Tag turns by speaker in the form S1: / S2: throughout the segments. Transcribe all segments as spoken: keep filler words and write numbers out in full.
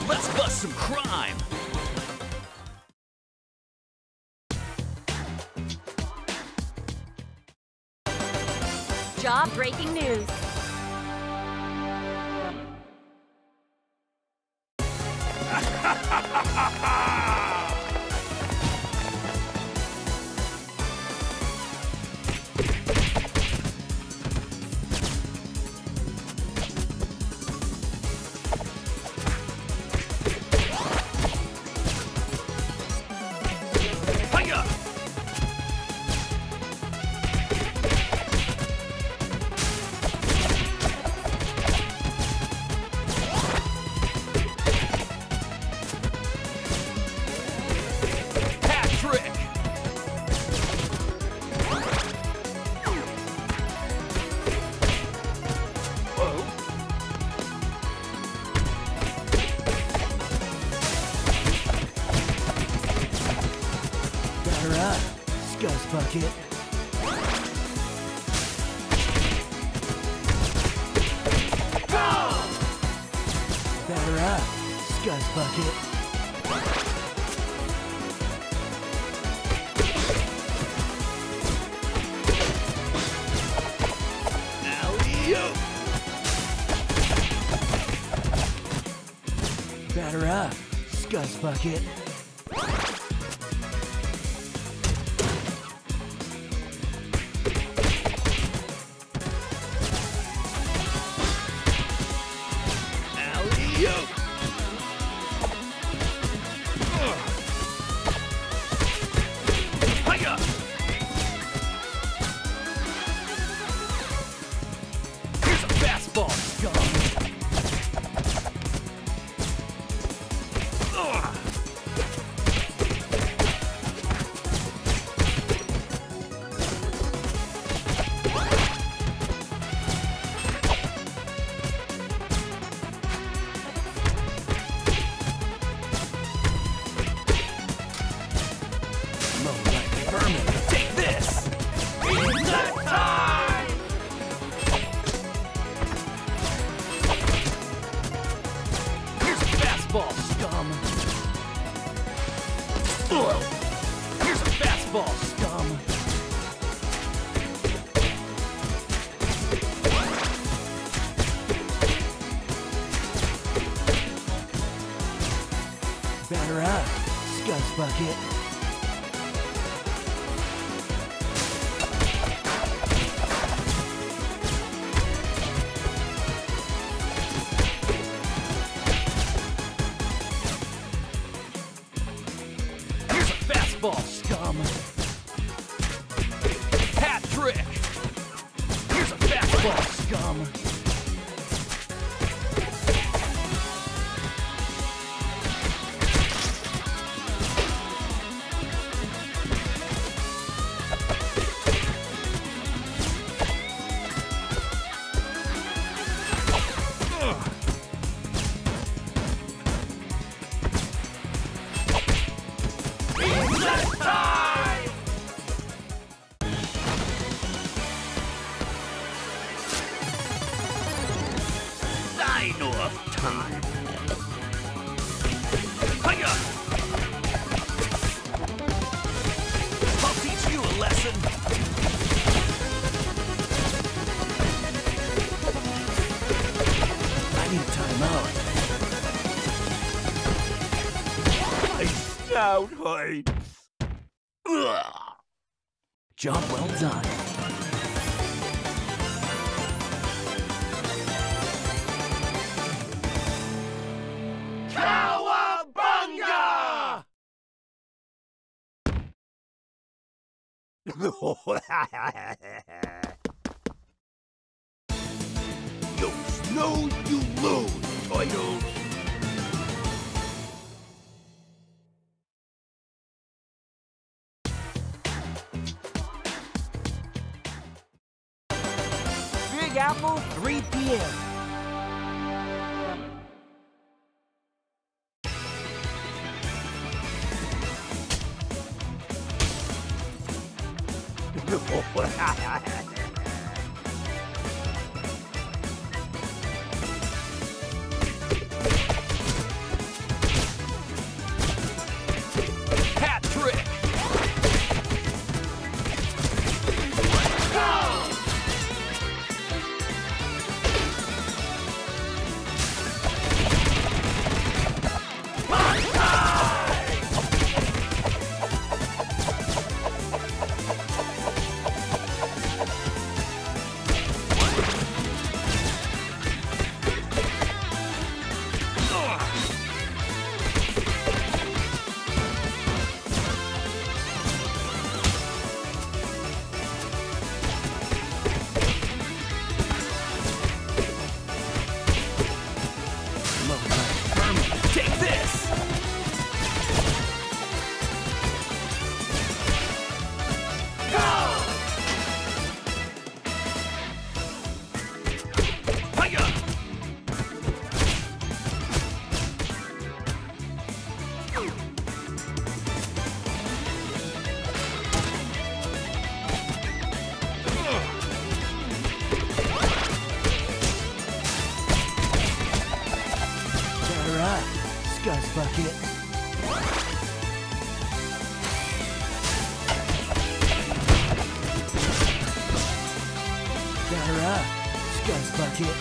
S1: Let's bust some crime!
S2: Job breaking news.
S3: Scuzz Bucket. Go! Batter up, Scuzz Bucket.
S1: Alley-oop!
S3: Batter up, Scuzz Bucket.
S1: Here's a fastball, scum! Take this! It's that time! Here's a fastball, scum! Ugh. Here's a fastball, scum!
S3: Batter up, Scuzz Bucket.
S1: Fastball, scum! Hat trick! Here's a fastball, scum! Dino of time. Hiya! I'll teach you a lesson.
S3: I need a timeout.
S1: My snout hurts. Ugh.
S3: Job well done.
S1: Cowabunga! You snooze, you lose, Toidles.
S3: Big Apple, three P M Scuzz Bucket. Got her up. Scuzz Bucket.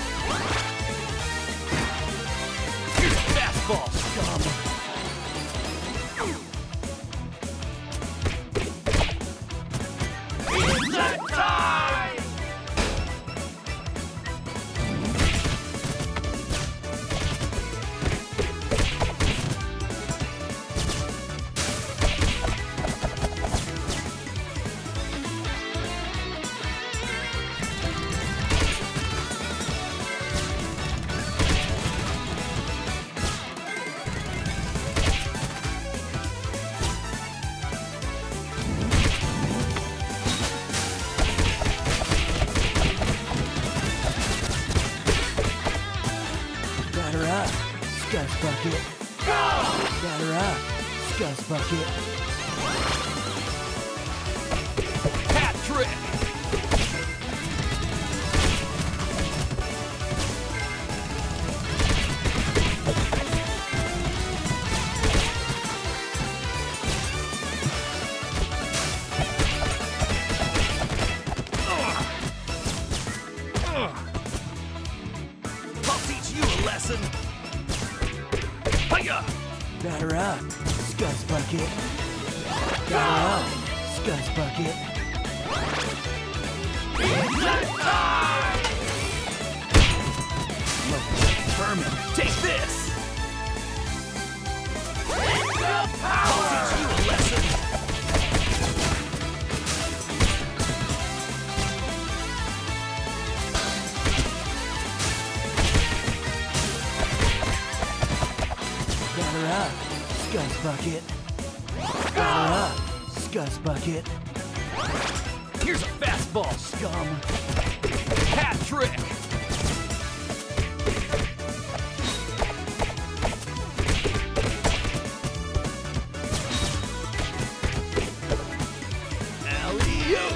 S1: Here's a fastball.
S3: Scum. Scuzz Bucket. Got her up. Scuzz Bucket.
S1: Hat trick. I'll teach you a lesson. Hiya!
S3: Got her up. Scuzz Bucket. Got her up. Scuzz Bucket.
S1: Herman, take this! I'll teach you a lesson.
S3: Got her up. Scuzz Bucket. Got her up. Scuzz Bucket.
S1: Here's a fastball.
S3: Scum.
S1: Hat trick. Alley-oop.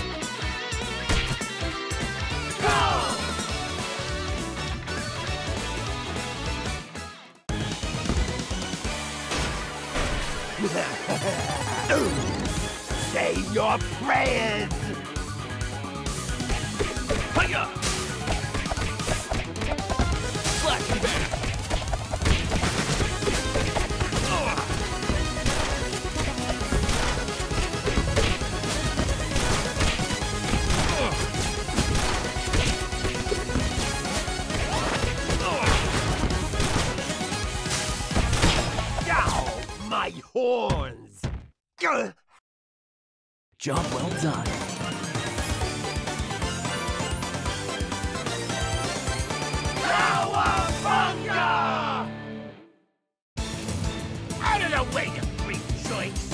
S2: Say your prayers!
S1: Hiya! Slash you back.
S2: Ow! My horns! Gah!
S3: Job well done.
S2: Cowabunga! Out of the way, you freak choice!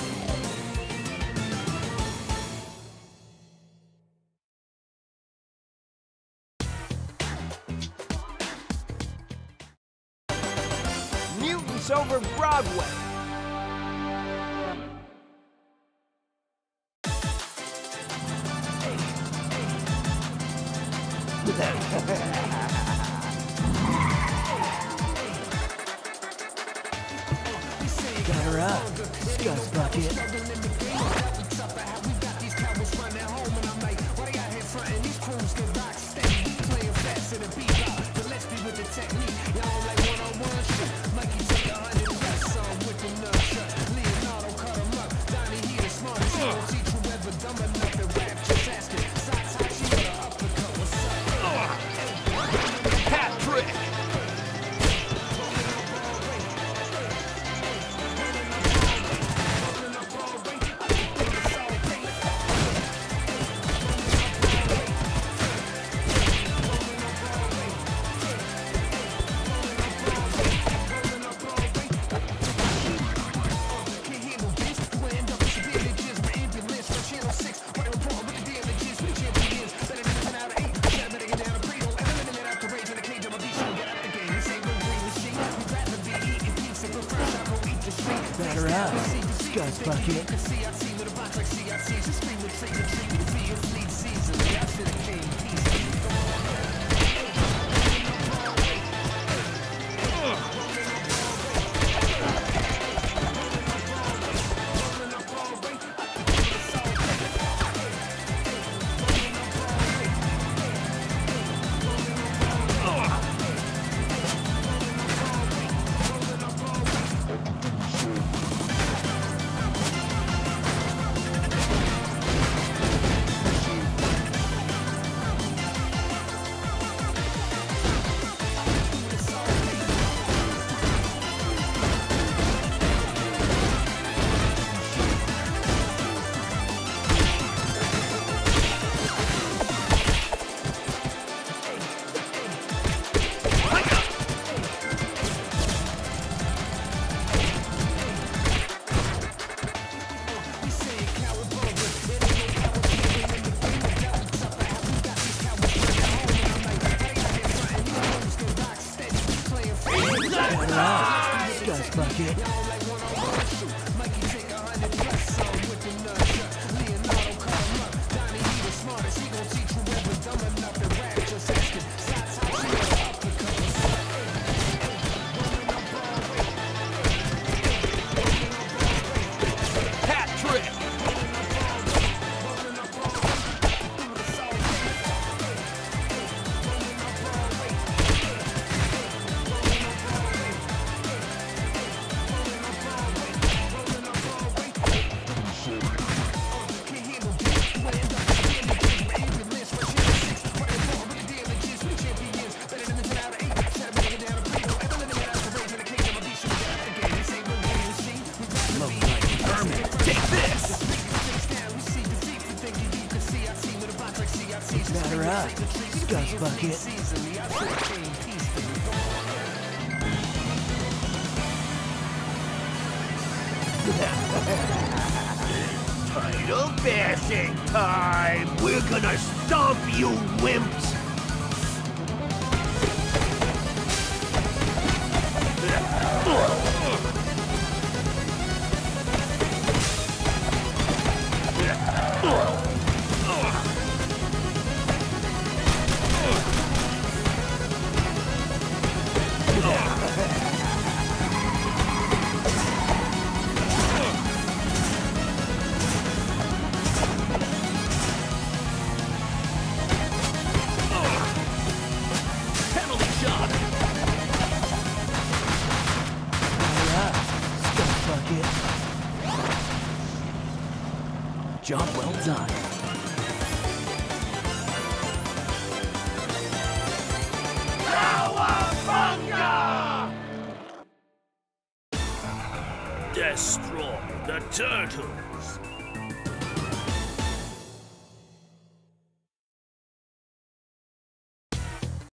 S3: Mutants over Broadway. Got her up. Scuzz Bucket.
S1: Hat trick.
S3: Got her up. Scuzz Bucket. Scuzz Bucket.
S1: Hat trick. Take this!
S3: Batter up, Scuzz Bucket.
S2: Title bashing time! We're gonna stomp you wimps!
S1: Penalty shot.
S3: Batter up, Scuzz Bucket. Job well done.
S2: Cowabunga!
S1: Destroy the turtles.